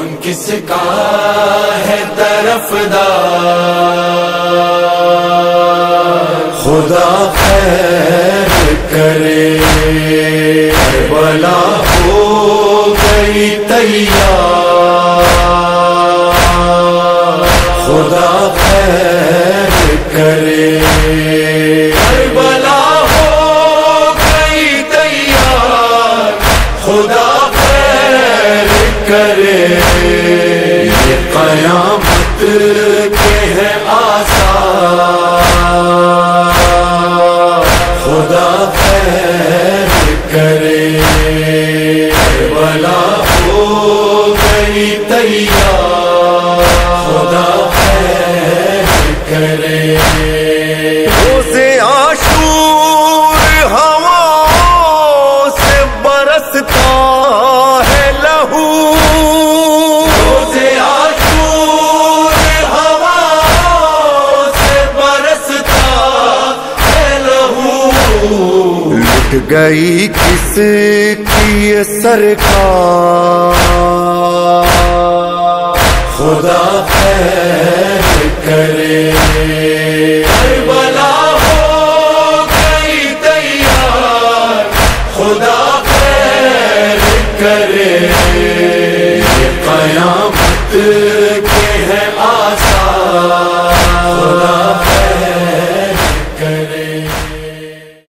کون کس کا ہے طرفدار، خدا خیر کرے کربلا ہو گئی تیار، خدا خیر کرے کربلا ہو گئی تیار، خدا خیر کرے، یہ قیامت کے ہے آثار، خدا خیر کرے کربلا ہو گئی تیار، خدا خیر کرے۔ روزے عاشور ہواؤں سے برستا ہے لہو، روزے عاشور ہواؤں سے برستا ہے لہو، لٹ گئی کس کی یہ سرکار، خدا خیر کرے کربلا ہو گئی تیار، خدا خیر کرے، یہ قیامت کے ہے آثار، خدا